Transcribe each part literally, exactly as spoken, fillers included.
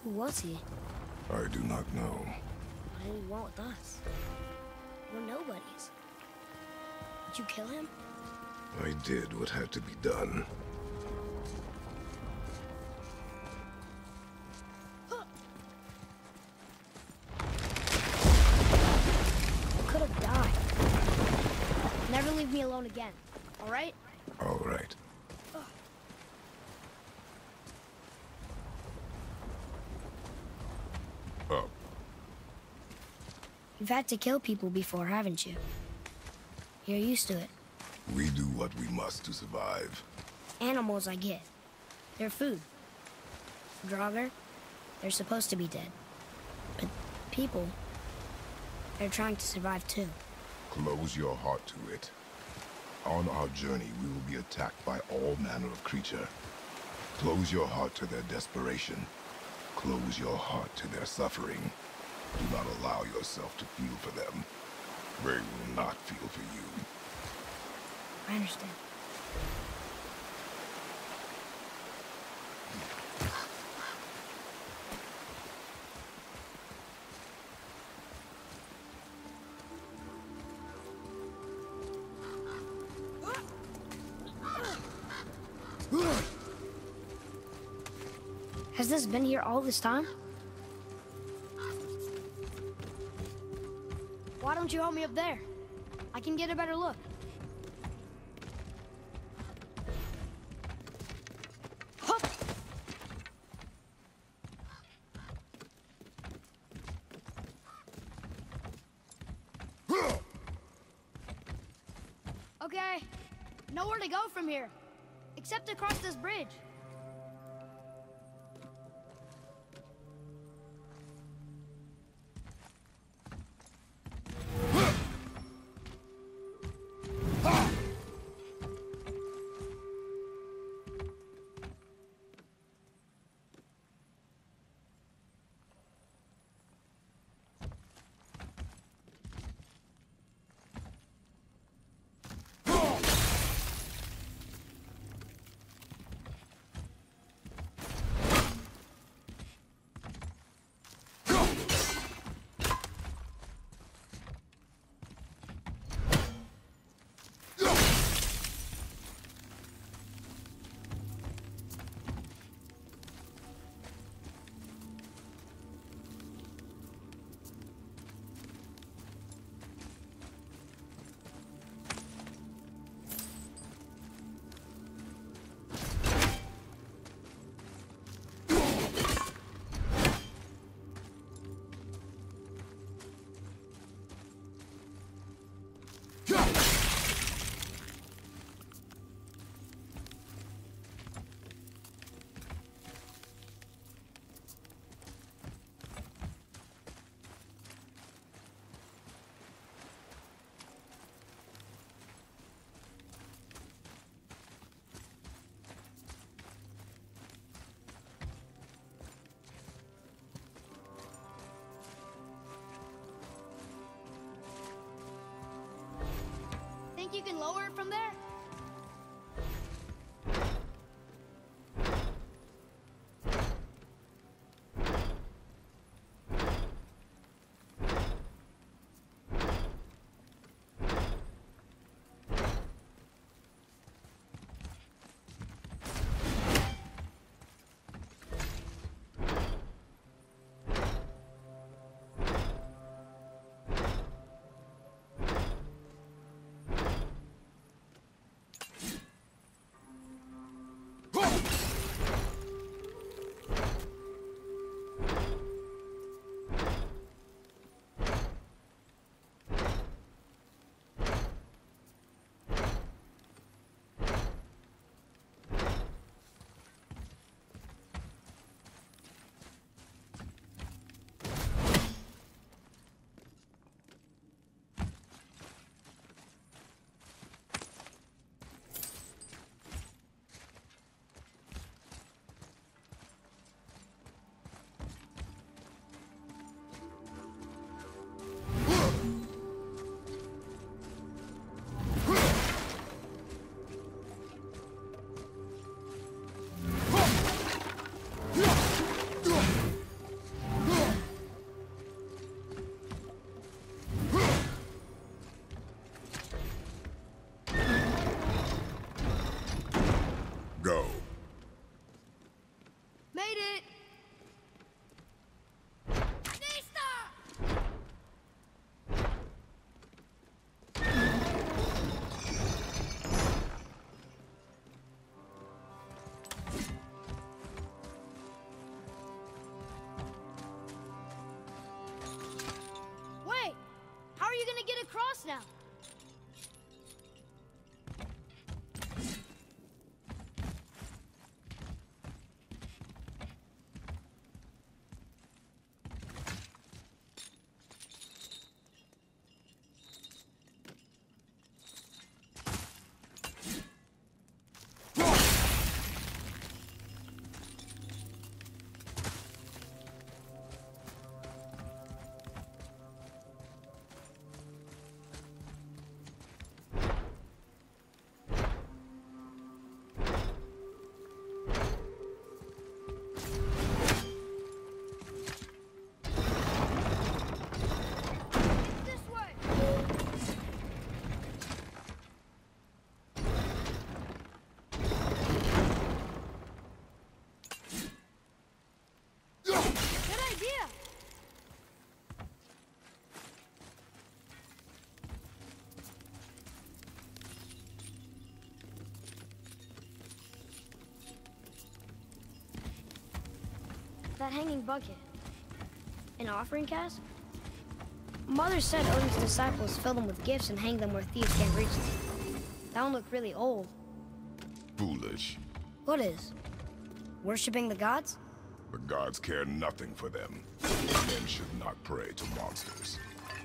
Who was he? I do not know. What did he want with us? We're nobodies. Did you kill him? I did what had to be done. Could have died. Never leave me alone again, all right? All right. Up. You've had to kill people before, haven't you? You're used to it. We do what we must to survive. Animals, I get. They're food. Draugr, they're supposed to be dead. But people, they're trying to survive too. Close your heart to it. On our journey, we will be attacked by all manner of creature. Close your heart to their desperation. Close your heart to their suffering. Do not allow yourself to feel for them. They will not feel for you. I understand. Has this been here all this time? Why don't you help me up there? I can get a better look. Hup! Okay, nowhere to go from here, except across this bridge. Think you can lower it from there? across now. That hanging bucket. An offering cask? Mother said Odin's disciples fill them with gifts and hang them where thieves can't reach them. That one looked really old. Foolish. What is? Worshipping the gods? The gods care nothing for them. Men should not pray to monsters.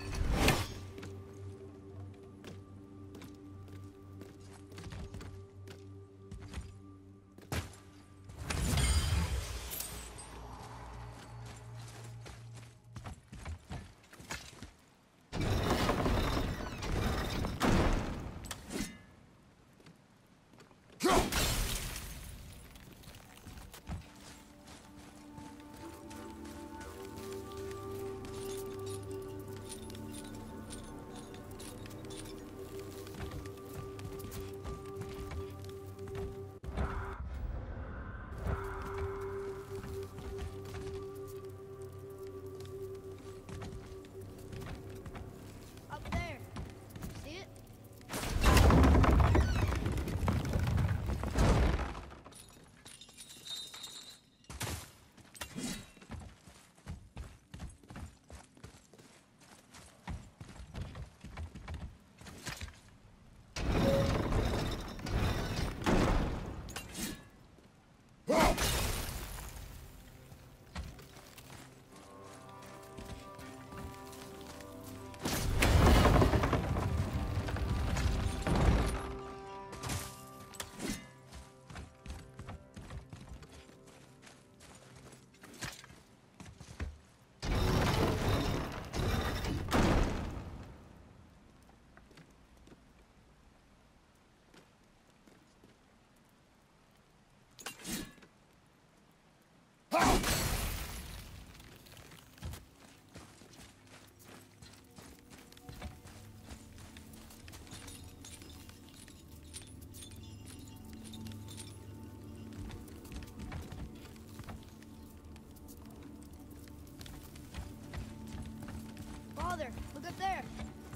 Father, look up there.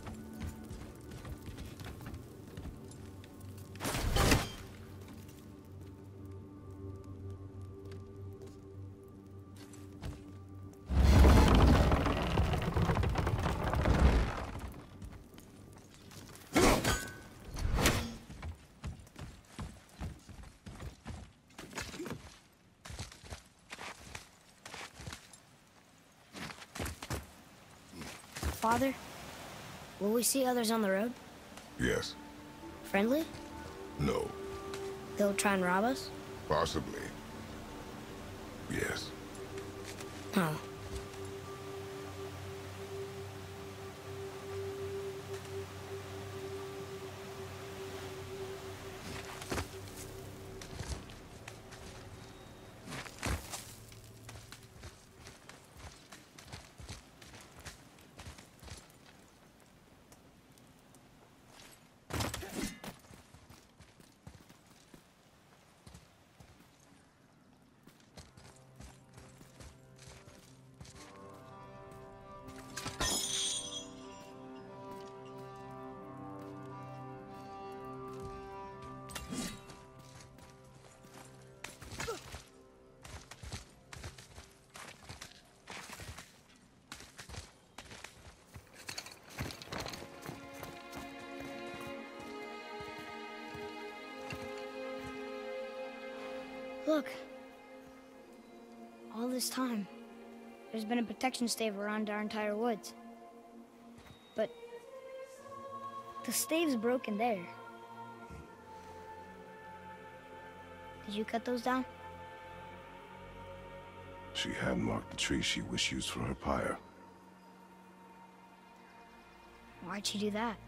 Father, will we see others on the road? Yes. Friendly? No. They'll try and rob us? Possibly. Yes. Oh. Look. All this time, there's been a protection stave around our entire woods. But the stave's broken there. Did you cut those down? She had marked the tree she wished used for her pyre. Why'd she do that?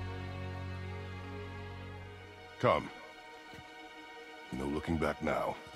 Come. No looking back now.